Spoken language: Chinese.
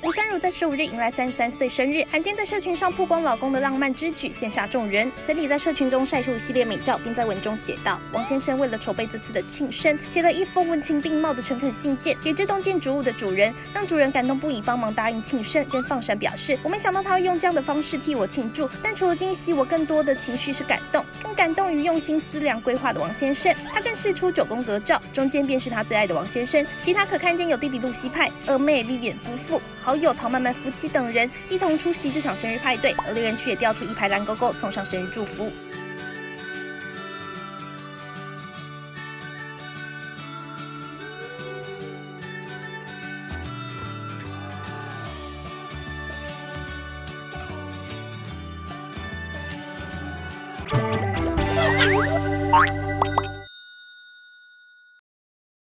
吴珊如在15日迎来33岁生日，罕见在社群上曝光老公的浪漫之举，羡煞众人。森里在社群中晒出一系列美照，并在文中写道：王先生为了筹备这次的庆生，写了一封文情并茂的诚恳信件给这栋建筑物的主人，让主人感动不已，帮忙答应庆生。跟放闪表示，我没想到他会用这样的方式替我庆祝，但除了惊喜，我更多的情绪是感动，更感动于用心思量规划的王先生。他更释出9宫格照，中间便是他最爱的王先生，其他可看见有弟弟露西派、二妹Vivian夫妇、好友陶曼曼夫妻等人一同出席这场生日派对，而猎人区也调出一排蓝勾勾送上生日祝福。